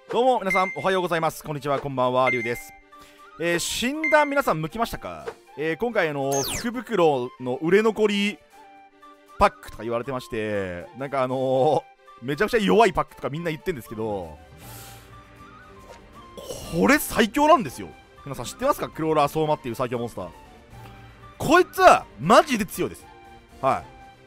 どうも皆さんおはようございます。こんにちは、こんばんは、りゅうです。診断皆さん向きましたか？今回福袋の売れ残りパックとか言われてまして、なんかめちゃくちゃ弱いパックとかみんな言ってんですけど、これ最強なんですよ。皆さん知ってますか？クローラー相馬っていう最強モンスター。こいつはマジで強いです。はい。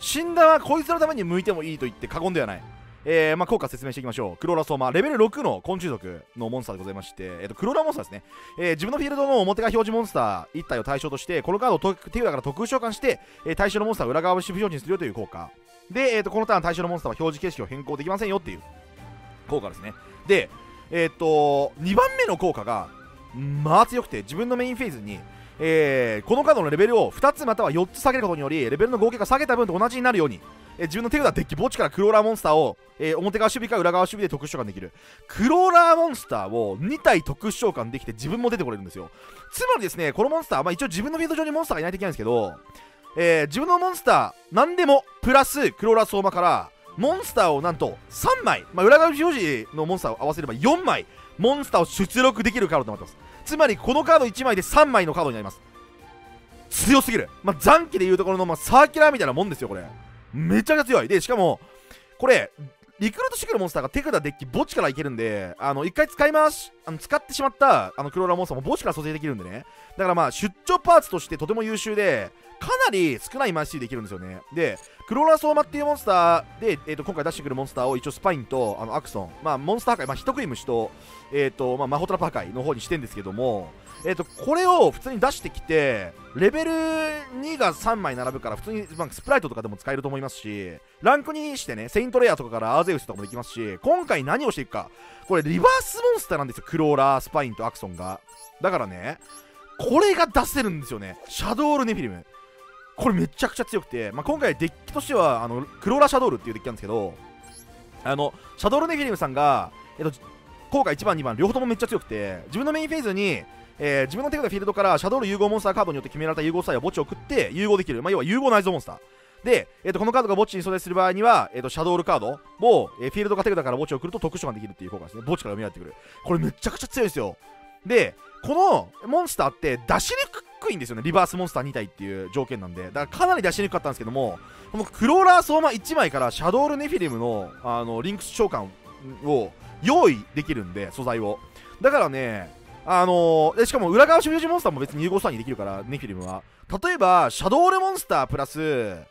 診断はこいつのために向いてもいいと言って過言ではない。効果説明していきましょう。クローラー相馬、レベル6の昆虫族のモンスターでございまして、クローラーモンスターですね。自分のフィールドの表側表示モンスター1体を対象として、このカードを手札から特殊召喚して、対象のモンスターを裏側を表示にするよという効果。で、このターン対象のモンスターは表示形式を変更できませんよっていう効果ですね。で、2番目の効果が、まあ強くて、自分のメインフェーズに、このカードのレベルを2つまたは4つ下げることにより、レベルの合計が下げた分と同じになるように、自分の手札デッキ墓地からクローラーモンスターを、表側守備か裏側守備で特殊召喚できる。クローラーモンスターを2体特殊召喚できて自分も出てこれるんですよ。つまりですね、このモンスター、一応自分のフィールド上にモンスターがいないといけないんですけど、自分のモンスター何でもプラスクローラー相馬からモンスターをなんと3枚、裏側表示のモンスターを合わせれば4枚モンスターを出力できるカードとなってます。つまりこのカード1枚で3枚のカードになります。強すぎる。残機でいうところの、サーキュラーみたいなもんですよ。これめちゃくちゃ強い。でしかもこれリクルートしてくるモンスターが手札デッキ墓地からいけるんで、一回使ってしまったクローラーモンスターも墓地から蘇生できるんでね。だから出張パーツとしてとても優秀で、かなり少ない枚数できるんですよね。で、クローラー相馬っていうモンスターで、今回出してくるモンスターを一応スパインとアクソン、モンスター破壊、人食い虫と、マホトラップ破壊の方にしてんですけども、これを普通に出してきて、レベル2が3枚並ぶから、普通にスプライトとかでも使えると思いますし、ランクにしてね、セイントレアとかからアーゼウスとかもできますし、今回何をしていくか、これリバースモンスターなんですよ、クローラー、スパインとアクソンが。だからね、これが出せるんですよね、シャドールネフィリム。これめちゃくちゃ強くて、今回デッキとしてはクローラーシャドールっていうデッキなんですけど、シャドールネフィリムさんが、効果1番2番両方ともめっちゃ強くて、自分のメインフェーズに自分の手札フィールドからシャドール融合モンスターカードによって決められた融合スタイを墓地を送って融合できる、要は融合内蔵モンスターで、このカードが墓地に蘇生する場合には、シャドールカードを、フィールドが手札から墓地を送ると特殊召喚できるっていう効果ですね。墓地から読み上げてくる。これめちゃくちゃ強いですよ。で、このモンスターって出しにくいんですよね。リバースモンスター2体っていう条件なんで、だからかなり出しにくかったんですけども、このクローラー相馬1枚からシャドールネフィリムのリンクス召喚を用意できるんで、素材をだからね、しかも裏側守備モンスターも別に融合スターにできるから、ネフィリムは例えばシャドールモンスタープラス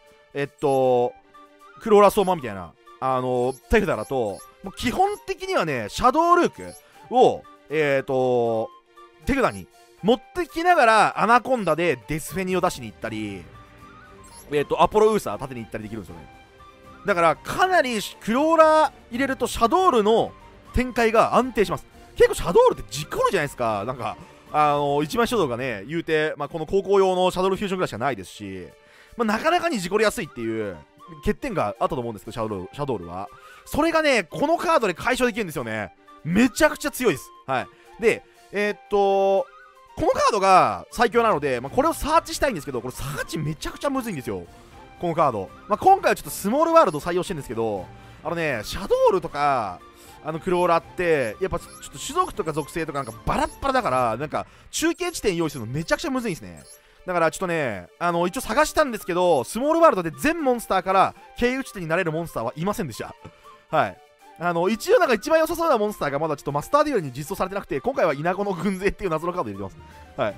クローラー相馬みたいな手札だと、もう基本的にはね、シャドールークを手札に持ってきながらアナコンダでデスフェニを出しに行ったり、アポロウーサー縦に行ったりできるんですよね。だからかなりクローラー入れるとシャドールの展開が安定します。結構シャドールって事故るじゃないですか。なんか一枚シャドウがね言うて、この高校用のシャドールフュージョンぐらいしかないですし、なかなかに事故りやすいっていう欠点があったと思うんですけど、シャドールはそれがねこのカードで解消できるんですよね。めちゃくちゃ強いです。はい。でこのカードが最強なので、これをサーチしたいんですけど、これサーチめちゃくちゃむずいんですよ、このカード。今回はちょっとスモールワールド採用してるんですけど、シャドールとかクローラーってやっぱちょっと種族とか属性とかなんかバラッバラだから、なんか中継地点用意するのめちゃくちゃむずいんですね。だからちょっとね一応探したんですけど、スモールワールドで全モンスターから経由地点になれるモンスターはいませんでした。はい。一応なんか一番良さそうなモンスターがまだちょっとマスターデュエルに実装されてなくて、今回はイナゴの軍勢っていう謎のカード入れてます。はい。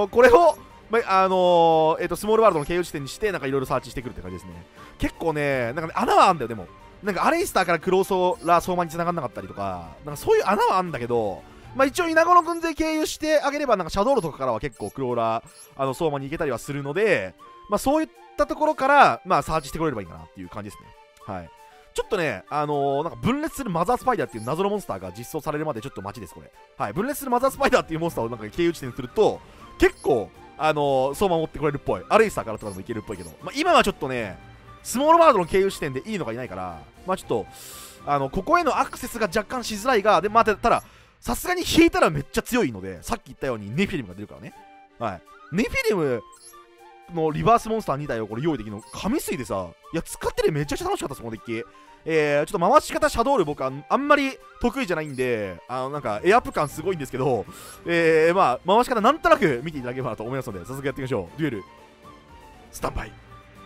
これをスモールワールドの経由地点にしてなんかいろいろサーチしてくるって感じですね。結構ね、なんかね、穴はあんだよ。でもなんかアレイスターからクローソーラー相馬に繋がんなかったりとか、なんかそういう穴はあんだけど、一応イナゴの軍勢経由してあげれば、なんかシャドールとかからは結構クローラー相馬に行けたりはするので、そういったところからサーチしてくれればいいかなっていう感じですね。はい。ちょっとね、なんか分裂するマザースパイダーっていう謎のモンスターが実装されるまでちょっと待ちです、これ。はい。分裂するマザースパイダーっていうモンスターをなんか経由地点にすると、結構、相馬持ってこれるっぽい。アレイスターからとかでもいけるっぽいけど、今はちょっとね、スモールワールドの経由地点でいいのがいないから、ちょっと、ここへのアクセスが若干しづらいが、で、ただ、さすがに引いたらめっちゃ強いので、さっき言ったようにネフィリムが出るからね。はい。ネフィリムのリバースモンスター2体をこれ用意できるの神水でさ、いや使っててめちゃくちゃ楽しかったですこのデッキ。ちょっと回し方シャドウル僕はあんまり得意じゃないんで、なんかエアップ感すごいんですけど、まあ回し方なんとなく見ていただければなと思いますので、早速やっていきましょう。デュエルスタンバイ。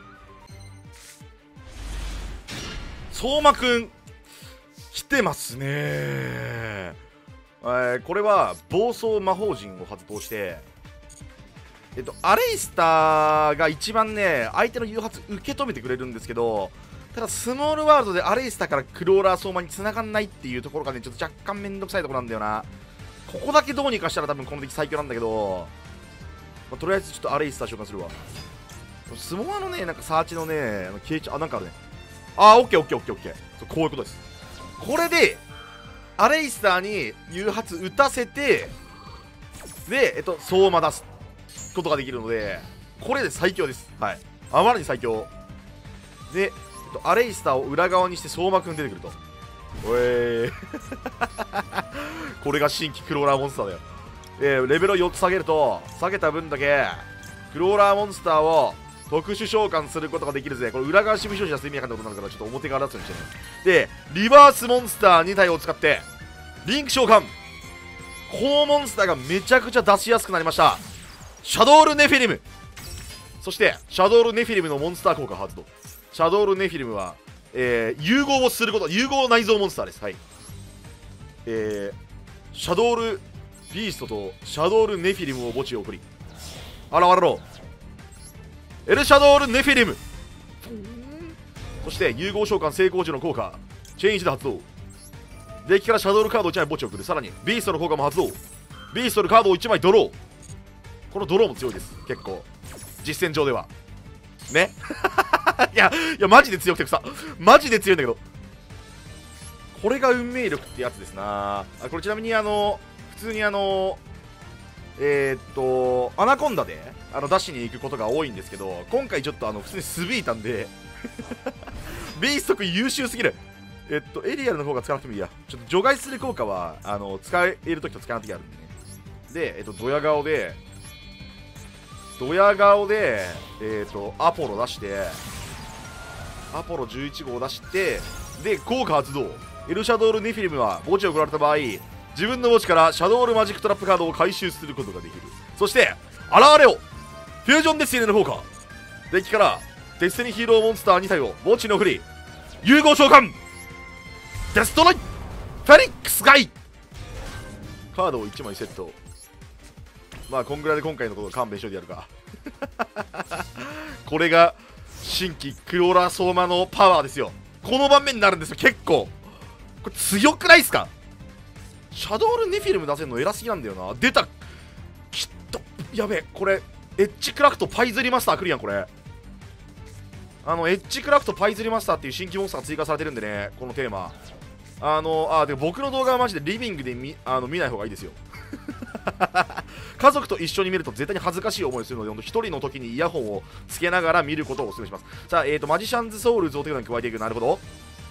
相馬くん来てますね。これは暴走魔法陣を発動して、アレイスターが一番ね相手の誘発受け止めてくれるんですけど、ただスモールワールドでアレイスターからクローラー相馬に繋がんないっていうところがねちょっと若干めんどくさいところなんだよな。ここだけどうにかしたら多分この敵最強なんだけど、とりあえずちょっとアレイスター召喚するわ。スモアのねなんかサーチのね消えちゃう、なんかあるね。オッケーオッケーオッケーオッケー、こういうことです。これでアレイスターに誘発打たせて、で相馬出すことができるので、これで最強です。はい、あまりに最強で、アレイスターを裏側にして相馬くん出てくると。これが新規クローラーモンスターだよ。レベルを4つ下げると、下げた分だけクローラーモンスターを特殊召喚することができるぜ。これ裏側シミュレーションして意味わかんないことになるから、ちょっと表側出すようにしてね。でリバースモンスター2体を使ってリンク召喚。このモンスターがめちゃくちゃ出しやすくなりました。シャドウルネフィリム、そしてシャドウルネフィリムのモンスター効果発動。シャドウルネフィリムは、融合をすること、融合内蔵モンスターです。はい、シャドウルビーストとシャドウルネフィリムを墓地へ送り、現れろエルシャドウルネフィリム。そして融合召喚成功時の効果チェンジで発動。デッキからシャドウルカードを1枚墓地へ送る。さらにビーストの効果も発動。ビーストのカードを1枚ドロー。このドローも強いです。結構実戦上ではね。いやマジで強くてさ、マジで強いんだけど、これが運命力ってやつですな。これちなみに普通にアナコンダで出しに行くことが多いんですけど、今回ちょっと普通にスビーたんでビースト君優秀すぎる。エリアルの方が使わなくてもいいや。ちょっと除外する効果は使えるときと使わないときあるんでね。でドヤ顔でアポロ出して、アポロ11号出して、で効果発動。エルシャドウルネフィリムは墓地を送られた場合、自分の墓地からシャドウルマジックトラップカードを回収することができる。そして現れよフュージョンデスティニーの効果。デッキからデスティニーヒーローモンスター2体を墓地に送り、融合召喚デストロイフェニックスガイ。カードを1枚セット。まあこんぐらいで今回のことを勘弁しといてやるか。これが新規クローラー相馬のパワーですよ。この盤面になるんですよ。結構これ強くないっすか。シャドウルネフィルム出せるの偉すぎなんだよな。出た、きっとやべえ。これエッジクラフトパイズリマスター来るやん。これエッジクラフトパイズリマスターっていう新規モンスターが追加されてるんでね、このテーマ。で僕の動画はマジでリビングで見ない方がいいですよ。家族と一緒に見ると絶対に恥ずかしい思いをするので、一人の時にイヤホンをつけながら見ることをお勧めします。さあ、マジシャンズソウルズを手札に加えていく。なるほど。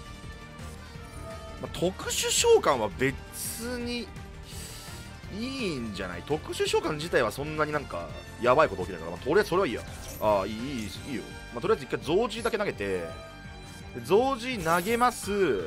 特殊召喚は別にいいんじゃない。特殊召喚自体はそんなになんかやばいこと起きないから、とりあえずそれはいいや。いいよ。とりあえず一回増持だけ投げて、増持投げます。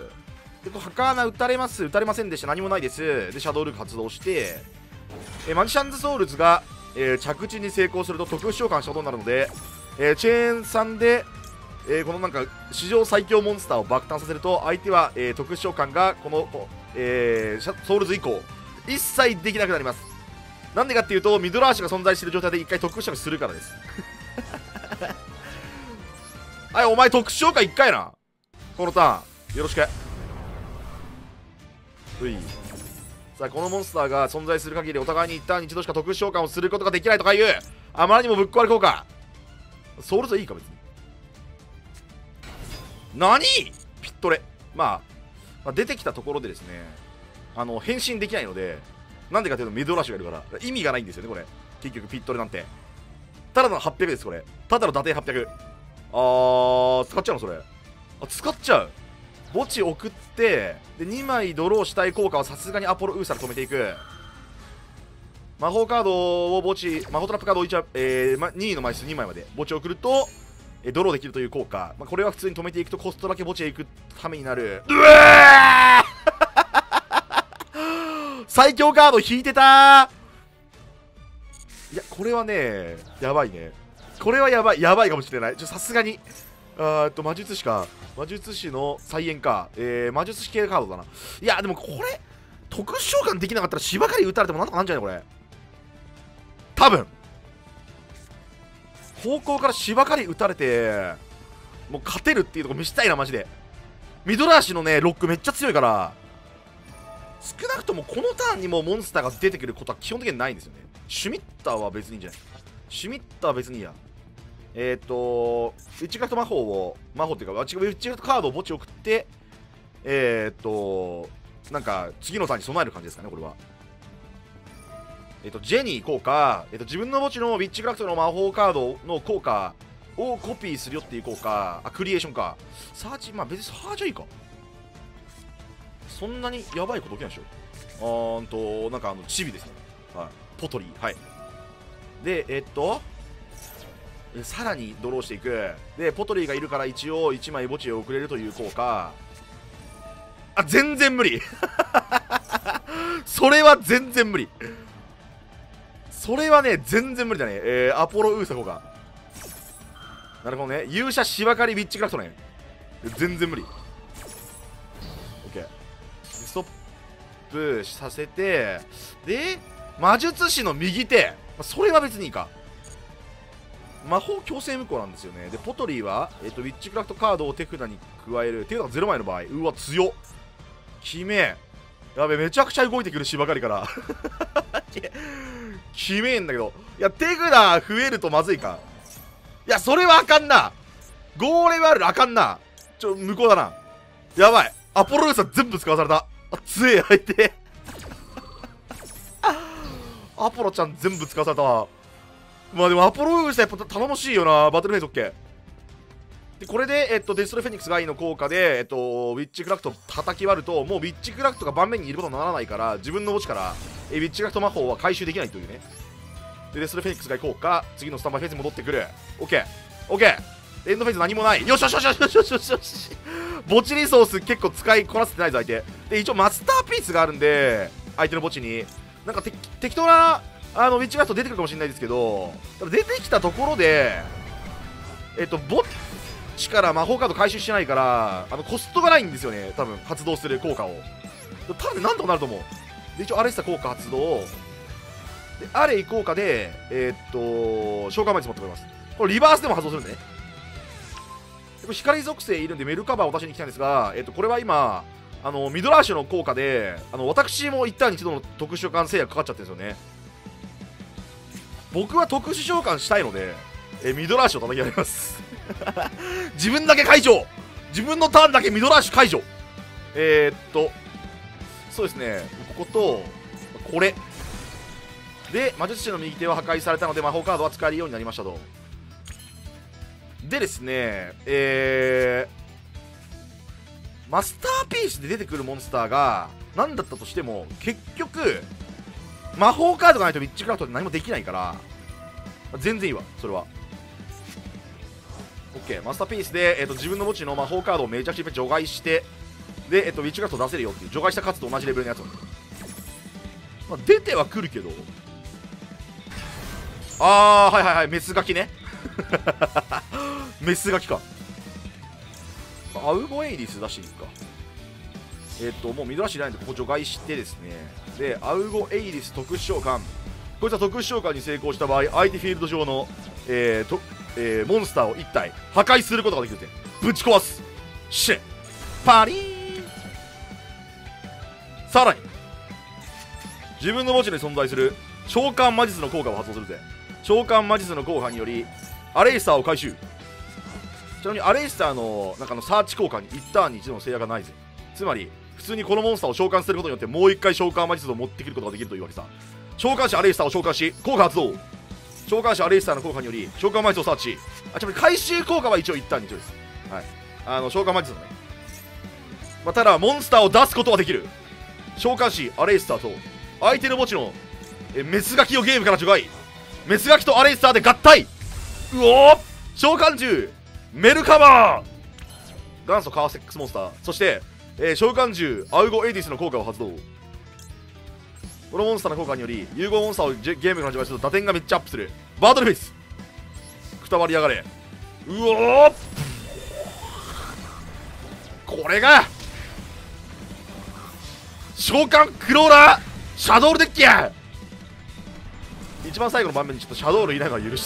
でハカーナ打たれます。打たれませんでした。何もないです。でシャドウルーク発動して、マジシャンズソウルズが、着地に成功すると特殊召喚したことになるので、チェーン3で、このなんか史上最強モンスターを爆誕させると、相手は、特殊召喚がこの、ソウルズ以降一切できなくなります。なんでかっていうと、ミドラーシュが存在している状態で1回特殊召喚するからです。はい、お前特殊召喚1回な。このターンよろしく。さあこのモンスターが存在する限りお互いに一旦に一度しか特殊召喚をすることができないとかいうあまりにもぶっ壊れ効果。ソウルズいいか別に。何ピットレ、まあ出てきたところでですね、変身できないので、なんでかというとミドラッシュがいるから意味がないんですよね。これ結局ピットレなんてただの800です。これただの打点800。使っちゃうのそれ。使っちゃう。墓地送ってで2枚ドローしたい効果はさすがにアポロウーサで止めていく。 魔法カードを墓地、魔法トラップカードを2位の枚数2枚まで墓地を送ると、ドローできるという効果、これは普通に止めていくとコストだけ墓地へ行くためになる。うわー最強カード引いてたー。いやこれはねやばいね。これはやばいかもしれない。さすがに魔術師か。魔術師の再現か。魔術師系カードだな。いやでもこれ特殊召喚できなかったら芝刈り打たれてもなんとかなんじゃないこれ。多分方向から芝刈り打たれてもう勝てるっていうとこ見せたいなマジで。ミドラーシのねロックめっちゃ強いから、少なくともこのターンにもモンスターが出てくることは基本的にないんですよね。シュミッターは別にいいんじゃない。シュミッターは別にいいや。ウィッチクラフト魔法っていうかウィッチクラフトカードを墓地送ってなんか次のターンに備える感じですかねこれは。ジェニー効果、自分の墓地のウィッチクラフトの魔法カードの効果をコピーするよっていう効果、クリエーションか。サーチ、別にサーチはいいか。そんなにやばいこと起きないでしょ。なんかチビですね。はい。ポトリー。はい。で、さらにドローしていく。で、ポトリーがいるから一応1枚墓地へ送れるという効果。全然無理それは全然無理。それはね、全然無理だね。アポロウーサ効果。なるほどね。勇者芝刈りウィッチクラフトね。全然無理。OK。ストップさせて、で、魔術師の右手。それは別にいいか。魔法強制無効なんですよね。で、ポトリーは、ウィッチクラフトカードを手札に加える。手札が0枚の場合。うわ、強っ。決め。やべ、めちゃくちゃ動いてくる芝刈りから。決めんだけど。いや、手札増えるとまずいか。いや、それはあかんな。5レベルあかんな。無効だな。やばい。アポロウーサ全部使わされた。強え相手。アポロちゃん全部使わされたわ。でもアポロウーサやっぱ頼もしいよな。バトルフェイス OK。で、これで、デストロフェニックスガイの効果で、ウィッチクラフト叩き割ると、もうウィッチクラフトが盤面にいることにならないから、自分の墓地から、ウィッチクラフト魔法は回収できないというね。で、デストロフェニックスガイ効果、次のスタンバイフェイスに戻ってくる。OK。OK。エンドフェイス何もない。よしよしよしよしよしよしよしよし。墓地リソース結構使いこなせてないぞ、相手。で、一応マスターピースがあるんで、相手の墓地に。なんか適当な、ウィッチクラフト出てくるかもしれないですけど、出てきたところで、墓地から魔法カード回収してないから、コストがないんですよね、多分、発動する効果を。多分、なんとかなると思う。で、一応、アレスタ効果発動。で、アレイ効果で、召喚魔術持ってこれます。これ、リバースでも発動するんでね。でこれ光属性いるんで、メルカバーを出しに来たんですが、これは今、ミドラーシュの効果で、私も一旦に一度の特殊召喚制約かかっちゃってるんですよね。僕は特殊召喚したいので、ミドラーシュを叩き上げます。自分だけ解除。自分のターンだけミドラーシュ解除。そうですね、こことこれで魔術師の右手は破壊されたので魔法カードは使えるようになりましたと。でですね、マスターピースで出てくるモンスターが何だったとしても結局魔法カードがないとウィッチクラフトで何もできないから全然いいわそれは。 OK。 マスターピースで、自分の墓地の魔法カードをめちゃくちゃ除外して、で、ウィッチクラフト出せるよっていう除外した数と同じレベルのやつを、出てはくるけど、はいはいはい、メスガキね。メスガキか。アウゴエイリス出していくか。もうミドラッシュないんでここ除外してですね。で、アウゴエイリス特殊召喚。こいつは特殊召喚に成功した場合、相手フィールド上の、モンスターを1体破壊することができるって。ぶち壊す。シェパリーン。さらに自分の墓地に存在する召喚魔術の効果を発動するぜ。召喚魔術の効果によりアレイスターを回収。ちなみにアレイスターのなんかのサーチ効果に1ターンに1度の制約がないぜ。つまり普通にこのモンスターを召喚することによってもう1回召喚魔術を持ってくることができるというわけさ。召喚師アレイスターを召喚し効果発動。召喚師アレイスターの効果により召喚魔術をサーチ。ちなみに回収効果は一応1ターンに1度です。はい、召喚魔術のね、ただモンスターを出すことはできる。召喚師アレイスターと相手の墓地のメスガキをゲームから除外。メスガキとアレイスターで合体。うおー、召喚獣メルカバー、元祖カーセックスモンスター、そして、召喚獣アウゴエディスの効果を発動。このモンスターの効果により融合モンスターをゲームから除外すると打点がめっちゃアップする。バートルフェイス、くたばりやがれ。うおー、これが召喚クローラーシャドウルデッキや。一番最後の盤面にちょっとシャドウルいないのは許して。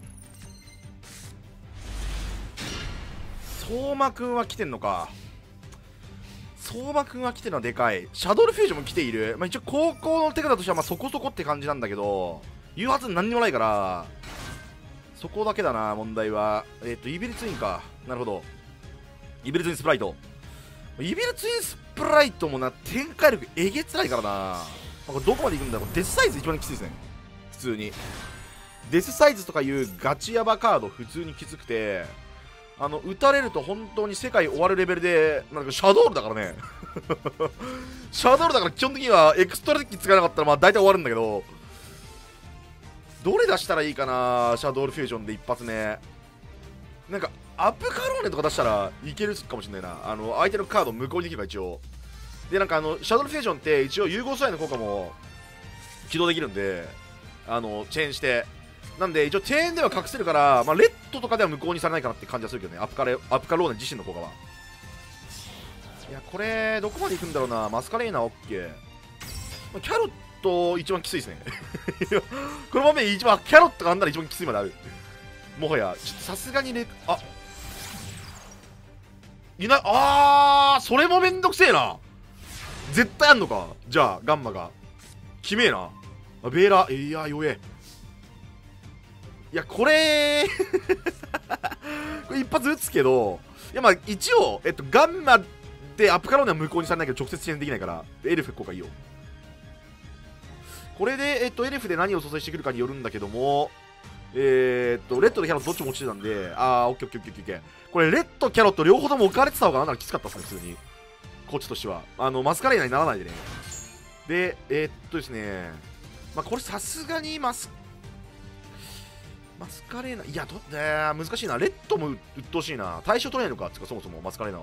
相馬くんは来てんのか。相馬くんは来てるのはでかい。シャドウルフュージョンも来ている。まあ、一応高校の手札としてはまあそこそこって感じなんだけど、言うはず何にもないからそこだけだな問題は。イビルツインか。なるほど、イビルツインスプライト。イビルツインスプライトもな、展開力えげつないからな。これどこまで行くんだろう。デスサイズ一番きついですね。普通にデスサイズとかいうガチヤバカード普通にきつくて、撃たれると本当に世界終わるレベルで、なんかシャドウルだからねシャドウルだから基本的にはエクストラデッキ使えなかったらまあ大体終わるんだけど、どれ出したらいいかな。シャドウルフュージョンで一発目なんかアップカローネとか出したらいけるかもしれないな。相手のカード無効にできるから一応で、なんかシャドウルフュージョンって一応融合素材の効果も起動できるんで、チェーンして、なんで一応チェーンでは隠せるから、まあ、レッドとかでは無効にされないかなって感じはするけどね。アップカローネ自身の効果は。いやこれどこまでいくんだろうな。マスカレーナは OK、まあ、キャロット一番きついですねこの場面一番キャロットがあんなら一番きついまである。もはやちょっとさすがにね、いない。それもめんどくせえな。絶対あんのか。じゃあガンマがきめえな。ベーラいや弱え。いやこれこれ一発撃つけど、いやまあ一応ガンマでアップカローネは無効にされないけど直接支援できないから、エルフ効果いいよ。これでエルフで何を蘇生してくるかによるんだけども、レッドとキャロットどっちも落ちてたんで、オッケーオッケーオッケーオッケー。これレッドキャロット両方とも置かれてた方がなんならきつかったっすね普通に。こっちとしてはマスカレーナにならないでね。でですね、まあこれさすがにマスカレーナ、いや難しいな。レッドも鬱陶しいな。対象取れないのかっつうか、そもそもマスカレーナは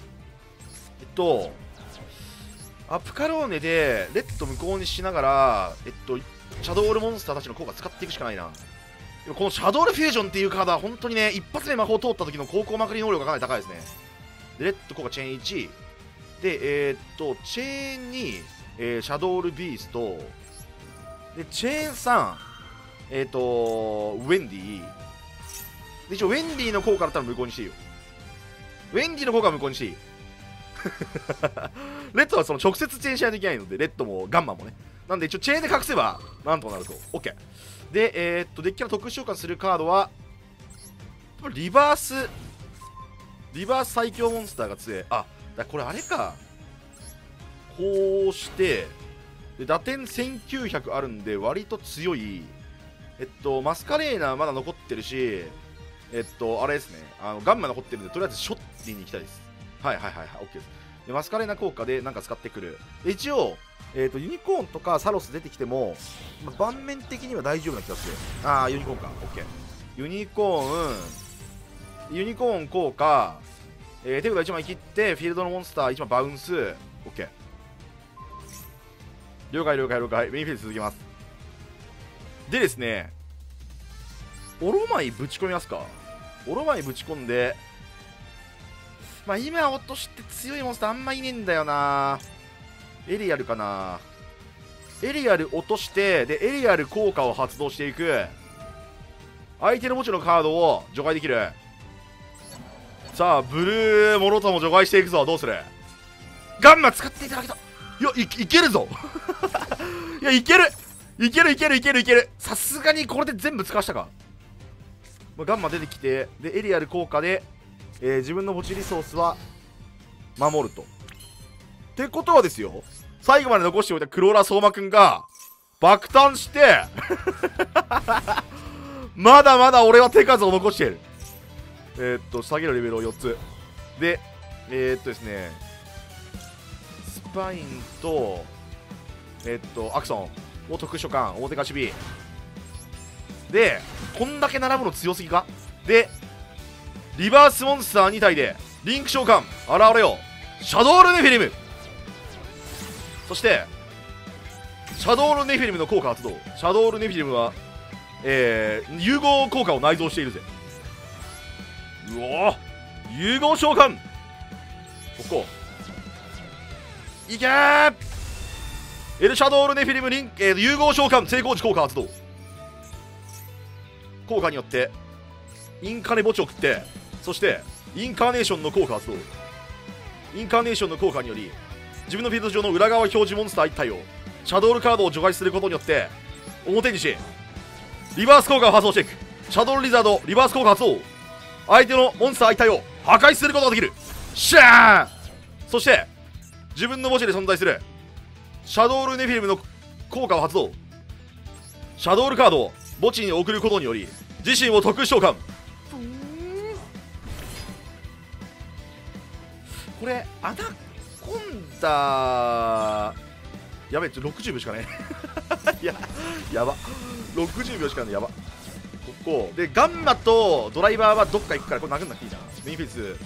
アップカローネでレッド無効にしながらシャドウオールモンスターたちの効果使っていくしかないな。でもこのシャドウオールフュージョンっていうカードは本当にね、一発目魔法通った時の高校まくり能力がかなり高いですね。でレッド効果チェーン1でチェーンに、シャドウオールビーストでチェーン3ウェンディで、一応ウェンディの効果だったら無効にしていいよ。ウェンディの効果は無効にしていいレッドはその直接チェーンしないといけないので、レッドもガンマンもね。なんで一応チェーンで隠せばなんとかなると OK で、デッキの特殊召喚するカードはリバース最強モンスターが強い。これあれか。こうしてで打点1900あるんで割と強い。マスカレーナまだ残ってるし、あれですね、ガンマ残ってるんで、とりあえずショッティに行きたいです。はいはいはいはい、OK です。でマスカレーナ効果でなんか使ってくる。で一応、ユニコーンとかサロス出てきても、盤面的には大丈夫な気がする。ユニコーンか、OK。ユニコーン効果、手札1枚切って、フィールドのモンスター1枚バウンス、OK。了解了解了解、メインフェーズ続きます。でですね、オロマイぶち込みますか。オロマイぶち込んで、今落として強いモンスターあんまいねえんだよな。エリアルかな。エリアル落として、でエリアル効果を発動していく。相手の墓地のカードを除外できる。さあブルーモロトも除外していくぞ。どうする。ガンマ使っていただけた。いや いけるぞいやいけるいけるいけるいけるいける。さすがにこれで全部使わしたか。ガンマ出てきて、でエリアル効果で、自分の墓地リソースは守ると。ってことはですよ、最後まで残しておいたクローラ相馬くんが爆誕してまだまだ俺は手数を残している。下げるレベルを4つで、ですね、スパインとアクソンを特殊召喚、大手貸し B で、こんだけ並ぶの強すぎか。でリバースモンスター2体でリンク召喚現れよう、シャドウルネフィリム。そしてシャドウルネフィリムの効果発動。シャドウルネフィリムは融合効果を内蔵しているぜ。うおー、融合召喚、こいけー。エルシャドウルネフィリムリン、融合召喚成功時効果発動。効果によってインカネ墓地を食って、そしてインカーネーションの効果発動。インカーネーションの効果により自分のフィールド上の裏側表示モンスター1体をシャドウルカードを除外することによって表にし、リバース効果を発動していく。シャドウルリザードリバース効果発動。相手のモンスター1体を破壊することができる。シャー。そして自分の墓地で存在するシャドウルネフィリムの効果を発動。シャドウルカードを墓地に送ることにより自身を特殊召喚。これアナコンダやべえ、60秒しかねいや、やば、60秒しかね、やば。こでガンマとドライバーはどっか行くから、これ殴んなくていいな。メインフェイス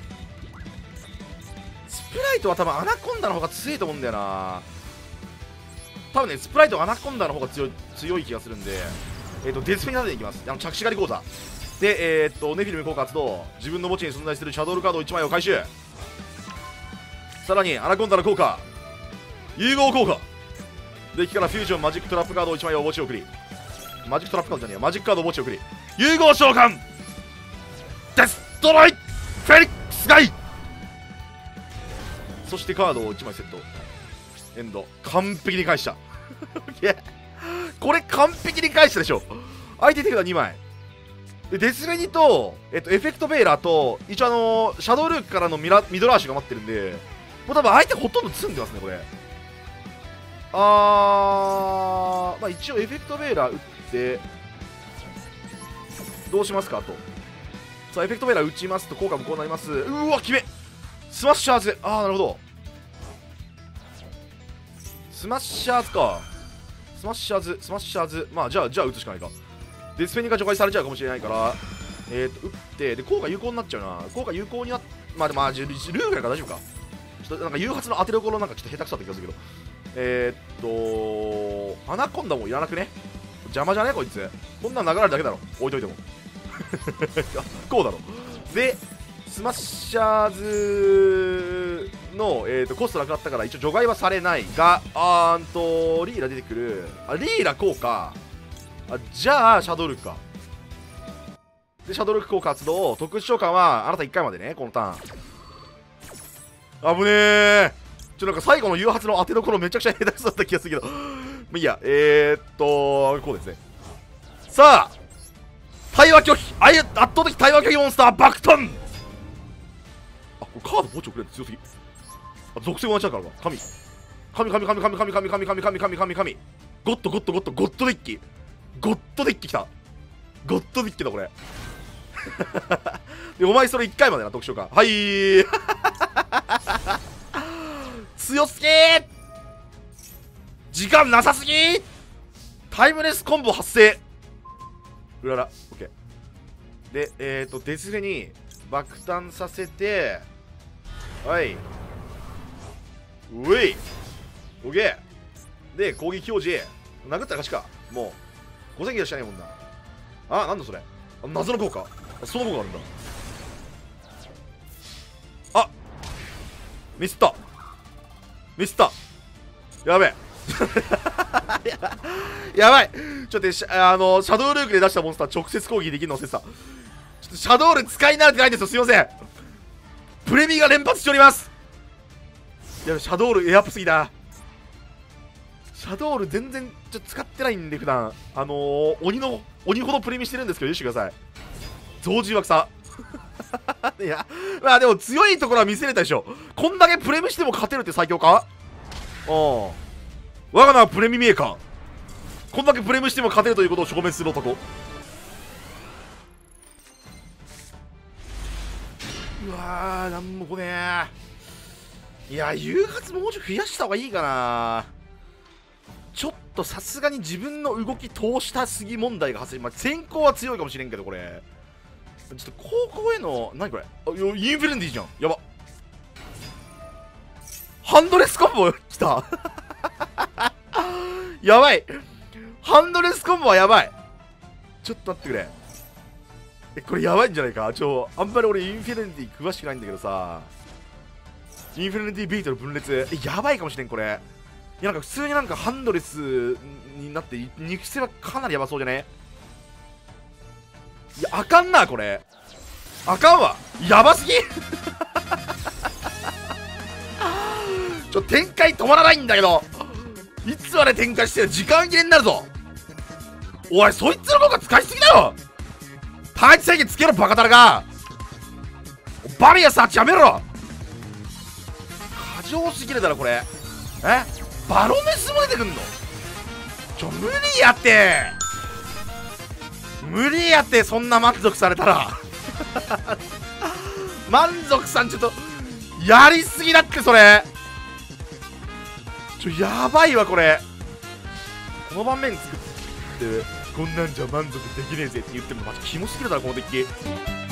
スプライトは多分アナコンダの方が強いと思うんだよな。多分ね、スプライトはアナコンダの方が強い気がするんで、デスペに立てていきます。着地狩り講座で、ネフィルム効果発動。自分の墓地に存在するシャドウルカード1枚を回収。さらにアナコンダの効果、融合効果。デッキからフュージョンマジックトラップカード1枚を墓地を送り、マジックトラップカードじゃねえよ、マジックカードを墓地を送り、融合召喚デストロイフェリックスガイ。そしてカードを1枚セット。エンド完璧に返したいや、これ完璧に返したでしょ。相手手札2枚でデスベニと、エフェクトベーラーと一応シャドウルークからのミドラーシュが待ってるんで、もう多分相手ほとんど積んでますねこれ。まあ一応エフェクトベーラー打ってどうしますかと。さあエフェクトベーラー打ちますと効果もこうなります。うわ決めスマッシャーズ。なるほど、スマッシャーズか。スマッシャーズ。まあじゃあ打つしかないか。デスペニが除外されちゃうかもしれないから、打ってで効果有効になっちゃうな。効果有効になっ、まあでもルーぐらいから大丈夫か。ちょっとなんか誘発の当てどころなんかちょっと下手くそだった気がするけど、アナコンダもいらなくね。邪魔じゃねこいつ。こんなん流れるだけだろ置いといてもこうだろ。でスマッシャーズの、コストなくなったから一応除外はされないが、リーラ出てくる。リーラ効果。じゃあシャドウルークか。でシャドウルーク効果発動。特殊召喚はあなた1回までね、このターン。危ねえ。なんか最後の誘発の当てどころめちゃくちゃ下手くそだった気がするけどまあいいや。こうですね。さあ対話拒否、圧倒的対話拒否モンスターバクトン。これカード墓地をくれるの強すぎ。属性同じだからか。神ゴッドデッキ。ゴッドデッキきた。ゴッドデッキだこれでお前それ1回までな特殊召喚。はい強すぎー。時間なさすぎー。タイムレスコンボ発生。うららオッケーでデスフェに爆誕させて、はい、うえい、オッケーで攻撃表示殴ったら勝ちか。もう5000キロしかないもんな。なんだそれ。謎の効果。その効果あるんだ。ミスったやべえやばい。ちょっとシャドウルークで出したモンスター直接攻撃できるの忘れてた。ちょっとシャドウル使い慣れてないんですよ、すいません。プレミが連発しております。いやシャドウルエアップすぎだ。シャドウル全然使ってないんで普段。鬼ほどプレミしてるんですけど許してください。増獣枠さいやまあでも強いところは見せれたでしょ。こんだけプレミしても勝てるって最強か。我が名はプレミメーカー。こんだけプレミしても勝てるということを証明する男。うわー、なんもこねー。いや、誘発もうちょい増やした方がいいかな。 ちょっとさすがに自分の動き通したすぎ問題が発生、まあ、先行は強いかもしれんけど、これちょっと高校への何これ、インフィニティじゃん、やば。ハンドレスコンボ来たやばい、ハンドレスコンボはやばい。ちょっと待ってくれ、これやばいんじゃないか。あんまり俺インフィニティ詳しくないんだけどさ、インフィニティビートの分裂やばいかもしれんこれ。いやなんか普通になんかハンドレスになって肉声はかなりやばそうじゃね。いやあかんなこれ、あかんわ、やばすぎ展開止まらないんだけど、いつまで展開してる、時間切れになるぞ。おいそいつの効果使いすぎだよ。パンチ制限つけろバカタレが。バリアサーチやめろ、過剰すぎるだろこれ。バロメスも出てくんの。無理やって、無理やって、そんな満足されたら満足さんちょっとやりすぎだって、それやばいわこれ。この盤面作ってこんなんじゃ満足できねえぜって言ってもマジキモすぎるだろこのデッキ。